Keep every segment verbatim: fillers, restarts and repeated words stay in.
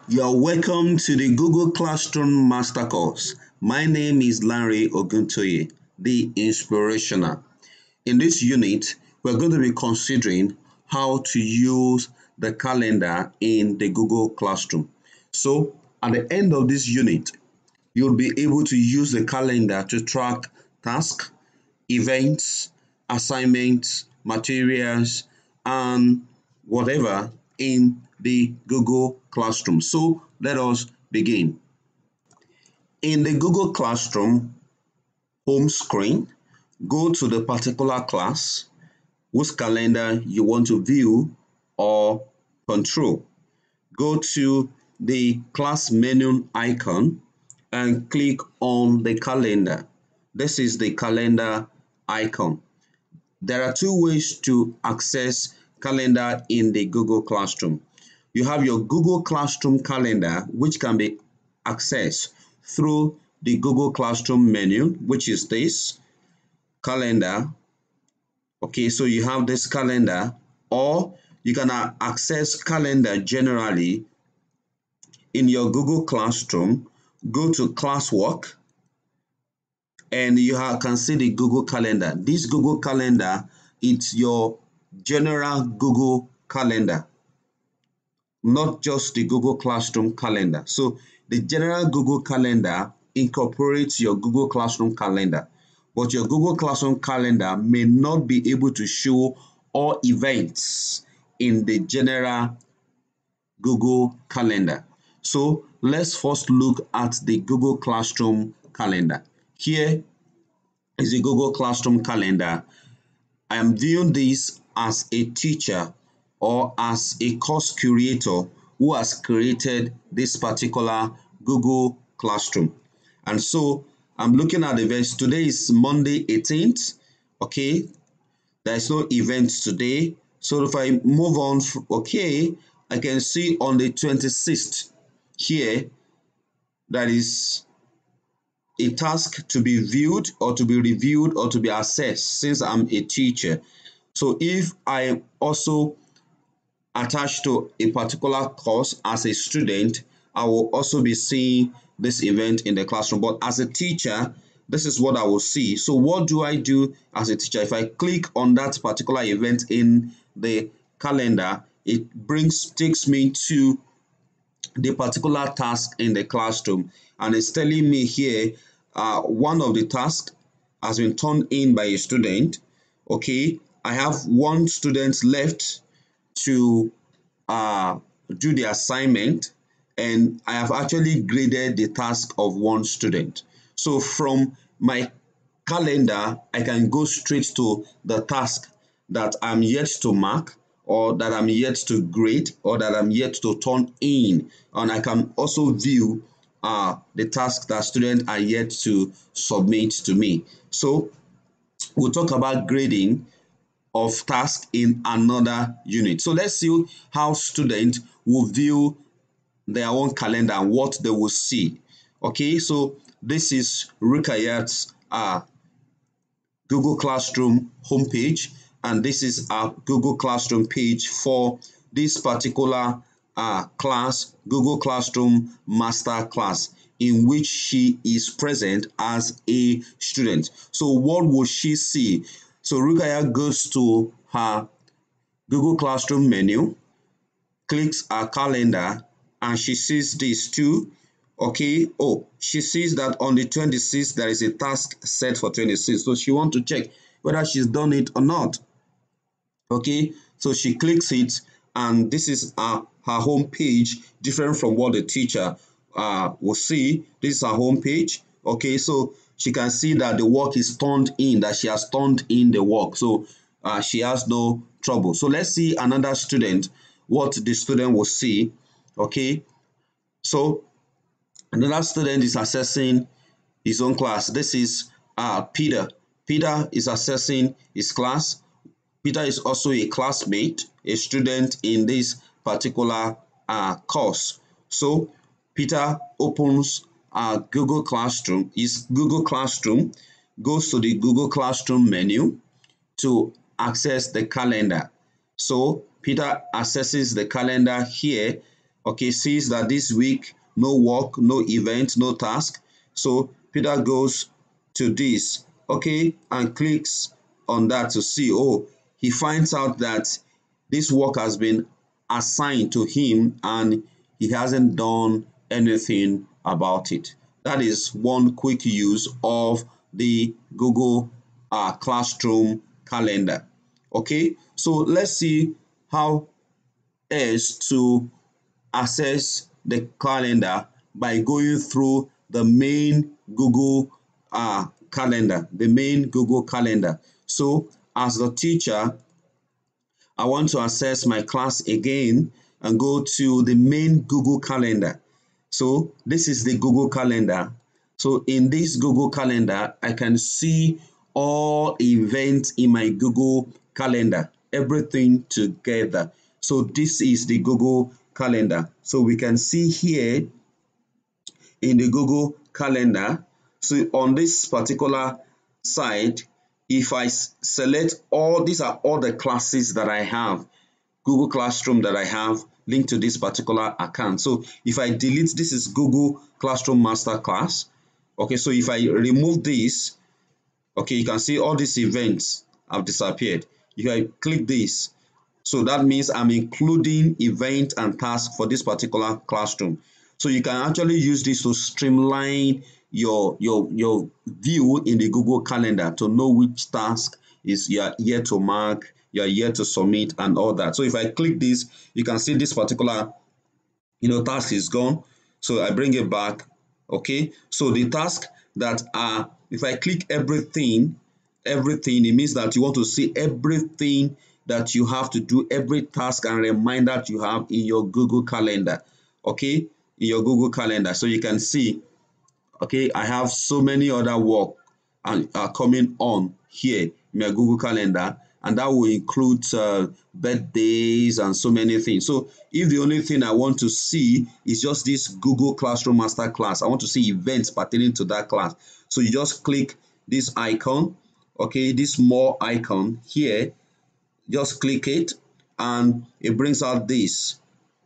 You're welcome to the Google Classroom Master Course. My name is Larry Oguntoye, the Inspirational. In this unit, we're going to be considering how to use the calendar in the Google Classroom. So, at the end of this unit, you'll be able to use the calendar to track tasks, events, assignments, materials, and whatever in the Google Classroom. So let us begin. In the Google Classroom home screen, go to the particular class whose calendar you want to view or control. Go to the class menu icon and click on the calendar. This is the calendar icon. There are two ways to access calendar in the Google Classroom. You have your Google Classroom calendar, which can be accessed through the Google Classroom menu, which is this calendar. Okay, so you have this calendar, or you can access calendar generally in your Google Classroom. Go to classwork and you have, can see the Google Calendar. This Google Calendar, it's your general Google Calendar, not just the Google Classroom calendar. So the general Google Calendar incorporates your Google Classroom calendar, but your Google Classroom calendar may not be able to show all events in the general Google Calendar. So let's first look at the Google Classroom calendar. Here is the Google Classroom calendar. I am viewing this as a teacher or as a course curator who has created this particular Google Classroom. And so I'm looking at the events. Today is Monday eighteenth. Okay, there is no event today. So if I move on, okay, I can see on the twenty-sixth here, that is a task to be viewed or to be reviewed or to be assessed since I'm a teacher. So if I also attached to a particular course as a student, I will also be seeing this event in the classroom. But as a teacher, this is what I will see. So what do I do as a teacher? If I click on that particular event in the calendar, it brings takes me to the particular task in the classroom, and it's telling me here uh, one of the tasks has been turned in by a student. Okay, I have one student left to uh, do the assignment, and I have actually graded the task of one student. So from my calendar, I can go straight to the task that I'm yet to mark, or that I'm yet to grade, or that I'm yet to turn in. And I can also view uh, the tasks that students are yet to submit to me. So we'll talk about grading of tasks in another unit. So let's see how students will view their own calendar and what they will see. Okay, so this is Rukayat's uh, Google Classroom homepage, and this is our Google Classroom page for this particular uh, class, Google Classroom Master Class, in which she is present as a student. So what will she see? So Rukaya goes to her Google Classroom menu, clicks her calendar, and she sees these two. Okay, oh, she sees that on the twenty-sixth there is a task set for twenty-six, so she wants to check whether she's done it or not. Okay, so she clicks it, and this is her, her home page, different from what the teacher uh, will see. This is her home page. Okay, so she can see that the work is turned in, that she has turned in the work, so uh, she has no trouble. So let's see another student, what the student will see. Okay, so another student is assessing his own class. This is uh, Peter. Peter is assessing his class. Peter is also a classmate, a student in this particular uh, course. So Peter opens uh, Google Classroom, his Google Classroom, goes to the Google Classroom menu to access the calendar. So Peter accesses the calendar here. okay, sees that this week, no work, no event, no task. So Peter goes to this, okay, and clicks on that to see, oh, he finds out that this work has been assigned to him and he hasn't done anything about it. That is one quick use of the Google uh, Classroom calendar. Okay, so let's see how is to access the calendar by going through the main Google uh, calendar, the main Google calendar. So as the teacher, I want to access my class again and go to the main Google calendar. So this is the Google calendar. So in this Google calendar, I can see all events in my Google calendar, everything together. So this is the Google calendar. So we can see here in the Google calendar. So on this particular side, if I select all, these are all the classes that I have, Google Classroom that I have linked to this particular account. So if I delete, this is Google Classroom Masterclass. Okay, so if I remove this, okay, you can see all these events have disappeared. If I click this, so that means I'm including event and task for this particular classroom. So you can actually use this to streamline your your your view in the Google Calendar to know which task is you are here to mark, you are here to submit, and all that. So if I click this, you can see this particular you know task is gone. So I bring it back. Okay, so the task that are, if I click everything, everything, it means that you want to see everything that you have to do, every task and reminder that you have in your Google Calendar. Okay, in your Google Calendar. So you can see, okay, I have so many other work and are coming on here in my Google Calendar, and that will include uh, birthdays and so many things. So if the only thing I want to see is just this Google Classroom Master class, I want to see events pertaining to that class. So you just click this icon, okay, this more icon here, just click it and it brings out this.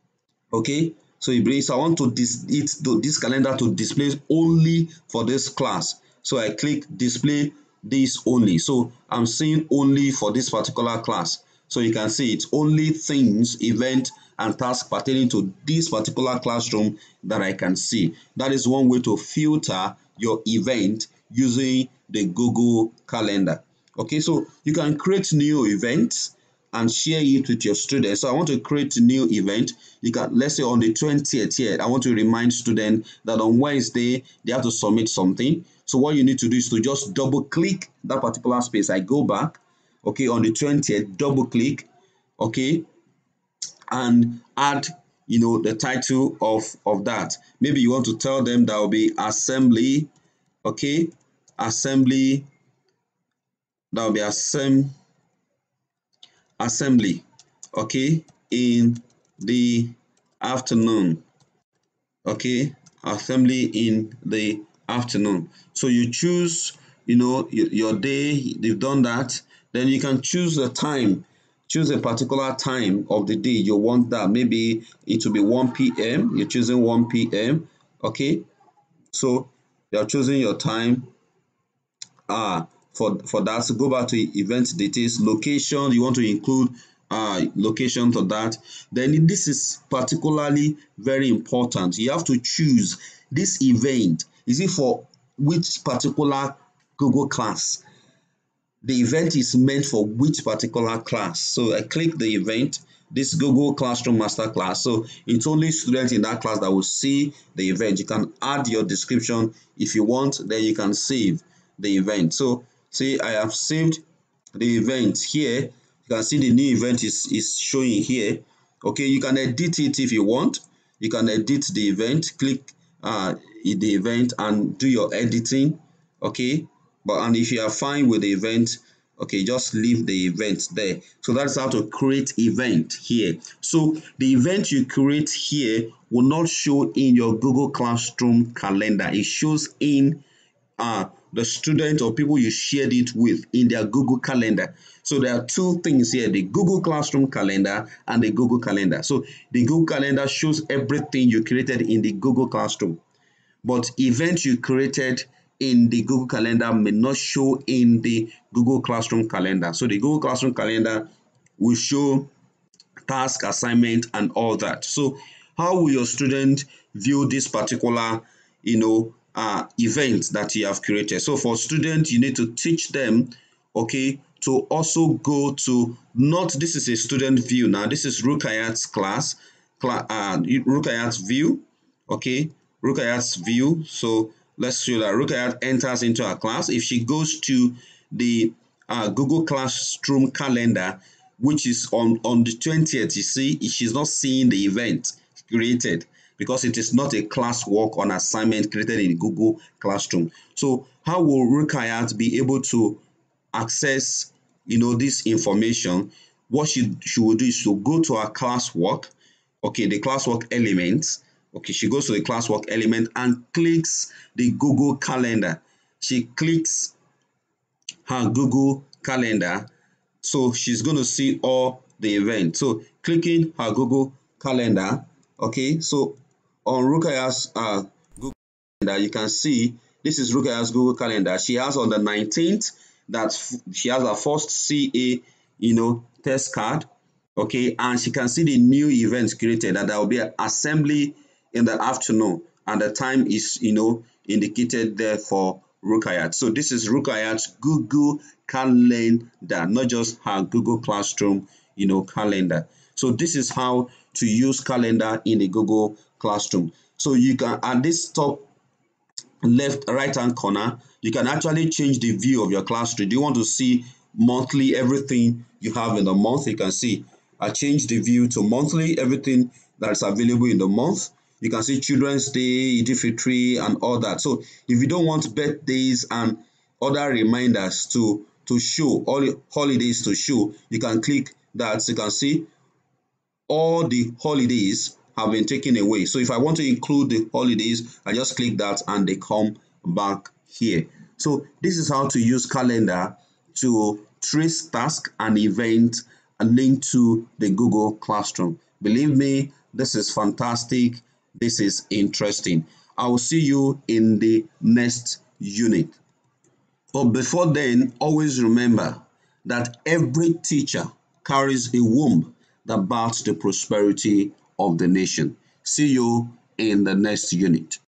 Okay, so it brings, I want to dis it to this calendar to display only for this class. So I click display this only. So I'm seeing only for this particular class. So you can see it's only things, event, and task pertaining to this particular classroom that I can see. That is one way to filter your event using the Google Calendar. Okay, so you can create new events and share it with your students. So I want to create a new event. You can, let's say on the twentieth here, I want to remind students that on Wednesday, they have to submit something. So what you need to do is to just double click that particular space. I go back, okay, on the twentieth, double click, okay, and add, you know, the title of, of that. Maybe you want to tell them that will be assembly, okay, assembly, that will be assembly, assembly, okay, in the afternoon, okay, assembly in the afternoon. So you choose, you know, your, your day, you've done that, then you can choose the time, choose a particular time of the day you want that. Maybe it will be one p m, you're choosing one p m, okay, so you're choosing your time uh, for, for that. So go back to event details, location, you want to include uh, location for that. Then this is particularly very important. You have to choose this event. Is it for which particular Google class? The event is meant for which particular class. So I click the event, this Google Classroom Masterclass. So it's only students in that class that will see the event. You can add your description if you want, then you can save the event. So see, I have saved the event here. You can see the new event is, is showing here. Okay, you can edit it if you want. You can edit the event, click uh, the event and do your editing. Okay, but and if you are fine with the event, okay, just leave the event there. So that's how to create event here. So the event you create here will not show in your Google Classroom calendar. It shows in uh, the student or people you shared it with in their Google Calendar. So there are two things here, the Google Classroom Calendar and the Google Calendar. So the Google Calendar shows everything you created in the Google Classroom, but events you created in the Google Calendar may not show in the Google Classroom Calendar. So the Google Classroom Calendar will show task, assignment, and all that. So how will your student view this particular, you know, uh, event that you have created? So for students, you need to teach them, okay, to also go to, not, this is a student view now, this is Rukayat's class, cla uh, Rukayat's view, okay, Rukayat's view. So let's show that Rukayat enters into our class. If she goes to the uh, Google Classroom Calendar, which is on, on the twentieth, you see, she's not seeing the event created because it is not a classwork or an assignment created in Google Classroom. So how will Rukayat be able to access, you know, this information? What she, she will do is to go to her classwork, okay, the classwork elements. Okay, she goes to the classwork element and clicks the Google Calendar. She clicks her Google Calendar, so she's going to see all the events. So clicking her Google Calendar, okay, so on Rukayat's uh, Google Calendar, you can see this is Rukayat's Google Calendar. She has on the nineteenth that she has her first C A, you know, test card, okay, and she can see the new events created, and there will be an assembly in the afternoon, and the time is, you know, indicated there for Rukayat. So this is Rukayat's Google Calendar, not just her Google Classroom, you know, calendar. So this is how to use calendar in the Google Classroom. So you can, at this top left right hand corner, you can actually change the view of your classroom. Do you want to see monthly everything you have in the month? You can see I change the view to monthly, everything that's available in the month. You can see Children's Day, Eid-al-Fitr, and all that. So if you don't want birthdays and other reminders to to show, all holidays to show, you can click that. So you can see all the holidays have been taken away. So if I want to include the holidays, I just click that and they come back here. So this is how to use calendar to trace task and event and link to the Google Classroom. Believe me, this is fantastic. This is interesting. I will see you in the next unit. But before then, always remember that every teacher carries a womb that births the prosperity of the nation. See you in the next unit.